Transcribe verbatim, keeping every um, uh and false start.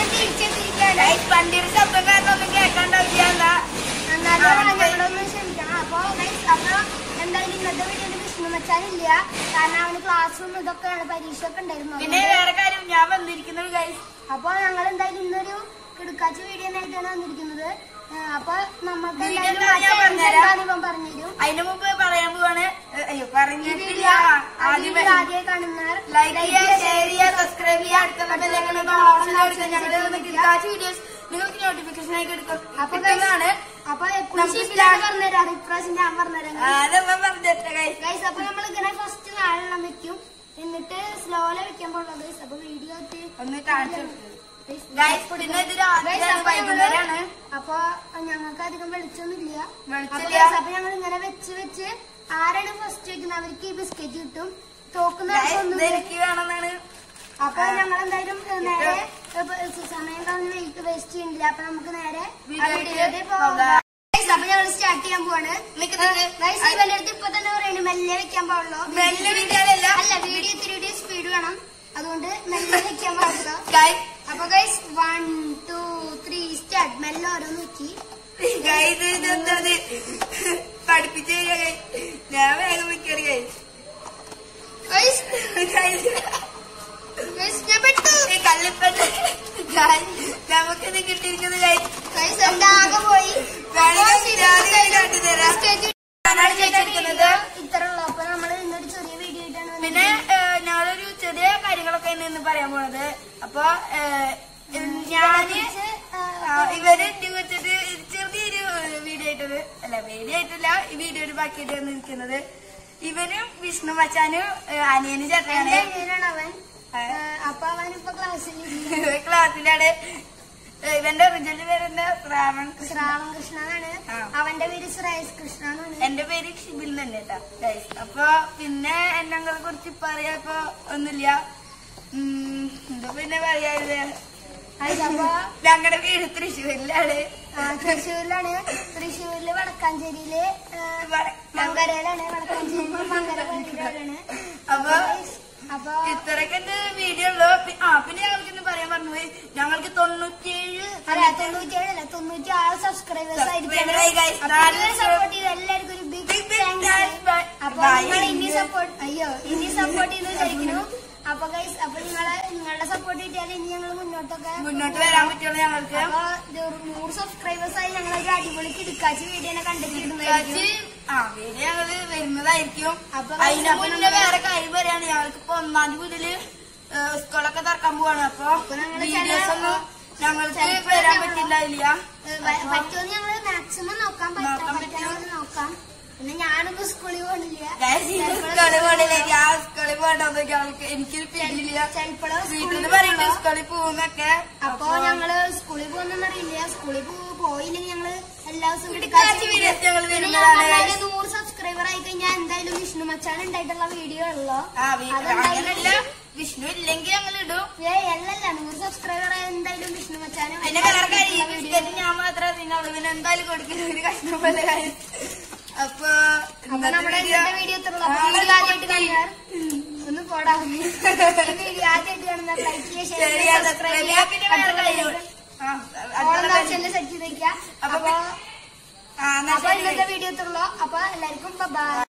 ഞങ്ങൾ തിരിച്ചെത്തിയിരിക്കുകയാണ്. വണ്ടിയുടെ ശബ്ദം കാരണം ഒന്നും കേൾക്കാണ്ടാവില്ല. ഞങ്ങളൊന്ന് ക്ഷമിക്കണം. അപ്പൊ അപ്പൊ എന്തായാലും ഇന്നത്തെ വീട്ടിൽ വിഷ്ണു മച്ചാനില്ല. കാരണം അവന് ക്ലാസ്സും ഇതൊക്കെയാണ്, പരീക്ഷ ഒക്കെ ഉണ്ടായിരുന്നു. പിന്നെ വേറെ കാര്യം, ഞാൻ വന്നിരിക്കുന്നത് ഗൈസ്. അപ്പൊ ഞങ്ങൾ എന്തായാലും ഇന്നൊരു കിടക്കാച്ച വീഡിയോ ആയിട്ടാണ് വന്നിരിക്കുന്നത്. അപ്പൊ നമ്മൾക്ക് പറഞ്ഞുതരും. അതിന് മുമ്പ് പറയാൻ പോവാണ്. അയ്യോ പറഞ്ഞിട്ടില്ല. ആദ്യമായി കാണുന്നവർ ലൈക്ക് ചെയ്യുക, ഷെയർ ചെയ്യുക, സബ്സ്ക്രൈബ് ചെയ്യുക. ഞങ്ങളുടെ കിടക്കാച്ച വീഡിയോസ് നിങ്ങൾക്ക് നോട്ടിഫിക്കേഷൻ ആയി എടുക്കും. അപ്പൊ ഇതാണ് അപ്പൊ പറഞ്ഞുതരാം. ഇപ്രാവശ്യം ഞാൻ പറഞ്ഞുതരാം. അപ്പൊ നമ്മൾ ഇങ്ങനെ ഫസ്റ്റ് നാലെണ്ണം വെക്കും, എന്നിട്ട് സ്ലോയില് വെക്കാൻ പോകുന്നത്. അപ്പൊ വീഡിയോ ഒന്ന് കാണിച്ചു. അപ്പൊ ഞങ്ങൾക്ക് അധികം വെളിച്ചൊന്നുമില്ല. വെളിച്ചില്ല. അപ്പൊ ഞങ്ങൾ ഇങ്ങനെ വെച്ച് വെച്ച് ആരാണ് ഫസ്റ്റ് വെക്കുന്നത് അവർക്ക് ഈ ബിസ്ക്കറ്റ് കിട്ടും. തോക്കുന്നവർക്കൊന്നും എനിക്ക് വേണമെന്നാണ്. അപ്പൊ ഞങ്ങൾ എന്തായാലും നേരെ സമയം കളഞ്ഞ് വേസ്റ്റ് ചെയ്യുന്നില്ല. അപ്പൊ നമുക്ക് നേരെ പോകാം. അപ്പൊ ഞങ്ങൾ സ്റ്റാർട്ട് ചെയ്യാൻ പോവാണ്. ഇവന്റെ അടുത്ത് ഇപ്പൊ തന്നെ പറയുന്നത് മെല്ലെ വെക്കാൻ പാടുള്ളൂ. മെല്ലെ വെക്കാനല്ല, അല്ല വീഡിയോ ഇത്തിരി സ്പീഡ് വേണം, അതുകൊണ്ട് മെല്ലെ വെക്കാൻ പാടുള്ളൂ. അപ്പൊ guys one two three start. മെല്ലെ ഓരോന്ന് വെക്കി പഠിപ്പിച്ചു ഞാൻ വേഗം വെക്കാറ്. കല്ലിപ്പറ്റ് നമുക്കിത് കിട്ടിയിരിക്കുന്നത് ആകെ പോയി ഇത്രയുള്ളൂ. അപ്പൊ നമ്മള് ഇന്നൊരു ചെറിയ വീഡിയോ ആയിട്ടാണ്. പിന്നെ ഞങ്ങളൊരു ചെറിയ കാര്യങ്ങളൊക്കെ ഇന്ന് പറയാൻ പോണത്. അപ്പൊ ഞാന് ഇവര് വെച്ചിട്ട് ചെറിയൊരു വീഡിയോ ആയിട്ടത് അല്ല വീഡിയോ ആയിട്ടില്ല ഈ വീഡിയോയുടെ ബാക്കിയായിട്ടാണ് നിൽക്കുന്നത്. ഇവനും വിഷ്ണു മച്ചാനും അനിയനും ചേട്ടനാണ്. അവൻ അപ്പൊ അവനിപ്പോ ക്ലാസ്സിൽ ക്ലാസ്സിലാണ്. ഇവന്റെ ഒറിജിനൽ പേരെന്താ? ശ്രാവൺ ശ്രാവൺ കൃഷ്ണനാണ്. അവന്റെ പേര് ശ്രേയസ് കൃഷ്ണ. എന്റെ പേര് ഷിബിൽ തന്നെ കേട്ടാ. അപ്പൊ പിന്നെ ഞങ്ങളെ കുറിച്ച് പറയാ ഇപ്പൊ ഒന്നുമില്ല. എന്താ പിന്നെ പറയാതെ അപ്പൊ ഞങ്ങളുടെ വീട് തൃശ്ശൂരിലാണ്. തൃശ്ശൂരിലാണ്. തൃശ്ശൂരില് വടക്കാഞ്ചേരിയില് മങ്കരയിലാണ്. വടക്കാഞ്ചേരി മങ്കരയിലാണ്. അപ്പൊ അപ്പൊ ഇത്രയൊക്കെ വീഡിയോ ഉള്ളു. ആ പിന്നെ ഞങ്ങൾക്ക് പറയാൻ പറഞ്ഞുപോയി, ഞങ്ങൾക്ക് തൊണ്ണൂറ്റിയേഴ് അല്ല തൊണ്ണൂറ്റിയേഴല്ല തൊണ്ണൂറ്റി ആറ് സബ്സ്ക്രൈബേഴ്സ് ആയിരിക്കും. സപ്പോർട്ട് ചെയ്ത് എല്ലാവർക്കും ഒരു ബിഗ് താങ്ക്സ്. അപ്പൊ നിങ്ങൾ ഇനി സപ്പോർട്ട് അയ്യോ ഇനി സപ്പോർട്ട് ചെയ്ത് വിചാരിക്കുന്നു. അപ്പൊ ഗൈസ് അപ്പൊ നിങ്ങളെ നിങ്ങളുടെ സപ്പോർട്ട് കിട്ടിയാൽ ഇനി ഞങ്ങൾ മുന്നോട്ടൊക്കെ മുന്നോട്ട് വരാൻ പറ്റുള്ളൂ. ഞങ്ങൾക്ക് അപ്പൊ നൂറ് സബ്സ്ക്രൈബേഴ്സ് ആയി ഞങ്ങൾ ഒരു അടിപൊളി കിടക്കാച്ചി വീഡിയോ കണ്ടിട്ടുണ്ട്. ആ വീഡിയോ ഞങ്ങള് വരുന്നതായിരിക്കും. അപ്പൊ അതിന്റെ മുന്നേ വേറെ കാര്യം പറയാണ്. ഞങ്ങൾക്ക് ഇപ്പൊ ഒന്നാം തീയതി മുതല് സ്കൂളൊക്കെ തുറക്കാൻ പോവാണ്. അപ്പൊ വീഡിയോസ് ഒന്നും ഞങ്ങൾക്ക് വരാൻ പറ്റില്ല. ഇല്ല പറ്റുമെന്ന് ഞങ്ങള് മാക്സിമം നോക്കാൻ പറ്റും നോക്കാം. പിന്നെ ഞാനൊന്നും സ്കൂളിൽ പോണില്ല. സ്കൂളിൽ പോണില്ല. ഞാൻ സ്കൂളിൽ പോകണ്ടെന്നൊക്കെ അവൾക്ക് എനിക്കൊരു പേടിയില്ല. വീട്ടിൽ പറയുന്നത് സ്കൂളിൽ പോകുന്നൊക്കെ. അപ്പൊ ഞങ്ങള് സ്കൂളിൽ പോകുന്നറിയില്ല. സ്കൂളിൽ പോയില്ലെങ്കിൽ ഞങ്ങള് എല്ലാ ദിവസവും നൂറ് സബ്സ്ക്രൈബർ ആയി കഴിഞ്ഞാൽ എന്തായാലും വിഷ്ണു മച്ചാൻ ഉണ്ടായിട്ടുള്ള വീഡിയോ ഉള്ളോ. അങ്ങനല്ല, വിഷ്ണു ഇല്ലെങ്കിൽ ഞങ്ങൾ ഇടും. ഏ അല്ലല്ല നൂറ് സബ്സ്ക്രൈബർ ആയ എന്തായാലും വിഷ്ണു മച്ചാനും. പിന്നെ വേറെ കാര്യം ഞാൻ മാത്രമേ തിന്നുള്ളൂ. പിന്നെ എന്തായാലും കൊടുക്കുന്ന ഒരു കഷ്ണം പോലെ കാര്യം. അപ്പൊ നമ്മുടെ വീഡിയോ ആദ്യമായിട്ട് കാണുന്നവർ ഒന്ന് പോടാ. വീഡിയോ ആദ്യമായിട്ട് കാണുന്നവർ ലൈക്ക് ചെയ്യുക, ഷെയർ ചെയ്യുക, സബ്സ്ക്രൈബ് ചെയ്യുക, സെറ്റ് ചെയ്ത് വെക്കുക. അപ്പൊ ഇന്നത്തെ വീഡിയോ എത്തുള്ളൂ. അപ്പൊ എല്ലാവർക്കും ബൈ.